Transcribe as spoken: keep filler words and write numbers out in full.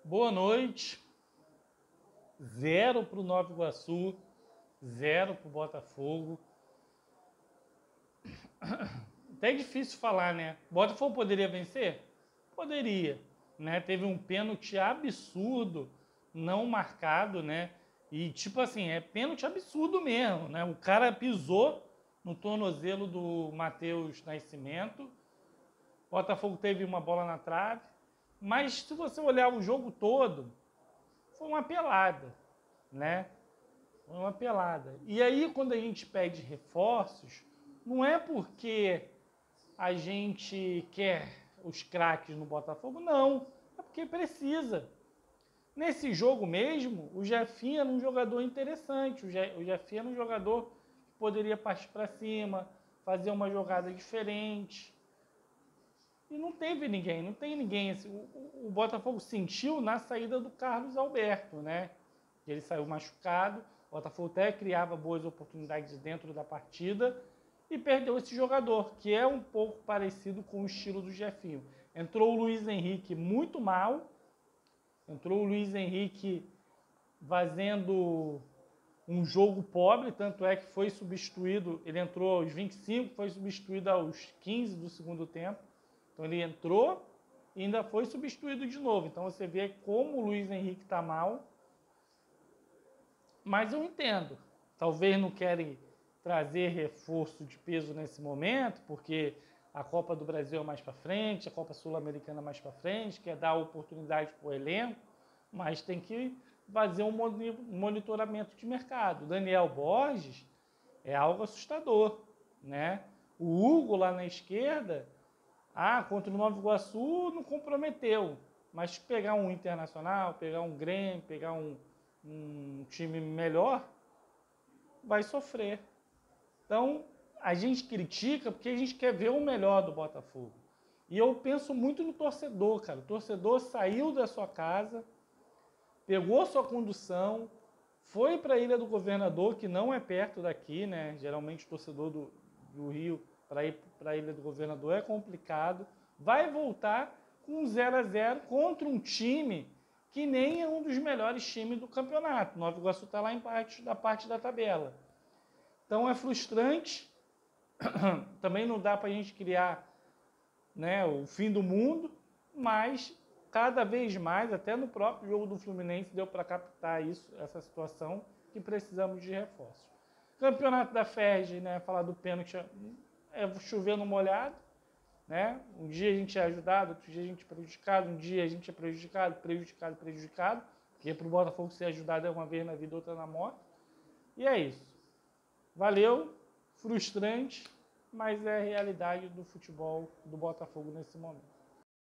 Boa noite. Zero para o Nova Iguaçu, zero para o Botafogo. Até difícil falar, né? O Botafogo poderia vencer? Poderia, né? Teve um pênalti absurdo, não marcado, né? E tipo assim, é pênalti absurdo mesmo, né? O cara pisou no tornozelo do Matheus Nascimento. O Botafogo teve uma bola na trave. Mas se você olhar o jogo todo, foi uma pelada, né? Foi uma pelada. E aí, quando a gente pede reforços, não é porque a gente quer os craques no Botafogo, não. É porque precisa. Nesse jogo mesmo, o Jefinho era um jogador interessante. O Jefinho era um jogador que poderia partir para cima, fazer uma jogada diferente. E não teve ninguém, não tem ninguém. Assim, o, o Botafogo sentiu na saída do Carlos Alberto, né? Ele saiu machucado, o Botafogo até criava boas oportunidades dentro da partida e perdeu esse jogador, que é um pouco parecido com o estilo do Jefinho. Entrou o Luiz Henrique muito mal, entrou o Luiz Henrique fazendo um jogo pobre, tanto é que foi substituído, ele entrou aos vinte e cinco, foi substituído aos quinze do segundo tempo. Então ele entrou e ainda foi substituído de novo. Então você vê como o Luiz Henrique está mal. Mas eu entendo. Talvez não querem trazer reforço de peso nesse momento, porque a Copa do Brasil é mais para frente, a Copa Sul-Americana é mais para frente, quer dar oportunidade para o elenco, mas tem que fazer um monitoramento de mercado. O Daniel Borges é algo assustador, né? O Hugo lá na esquerda, ah, contra o Nova Iguaçu não comprometeu, mas pegar um Internacional, pegar um Grêmio, pegar um, um time melhor, vai sofrer. Então, a gente critica porque a gente quer ver o melhor do Botafogo. E eu penso muito no torcedor, cara. O torcedor saiu da sua casa, pegou sua condução, foi para a Ilha do Governador, que não é perto daqui, né? Geralmente o torcedor do, do Rio para ir para a Ilha do Governador é complicado. Vai voltar com zero a zero contra um time que nem é um dos melhores times do campeonato. Nova Iguaçu está lá em parte da parte da tabela. Então é frustrante. Também não dá para a gente criar, né, o fim do mundo, mas cada vez mais, até no próprio jogo do Fluminense, deu para captar isso, essa situação, que precisamos de reforço. Campeonato da F E R J, né, falar do pênalti, é chover no molhado, né? Um dia a gente é ajudado, outro dia a gente é prejudicado, um dia a gente é prejudicado, prejudicado, prejudicado, porque para o Botafogo ser ajudado é uma vez na vida, outra na morte. E é isso. Valeu, frustrante, mas é a realidade do futebol do Botafogo nesse momento.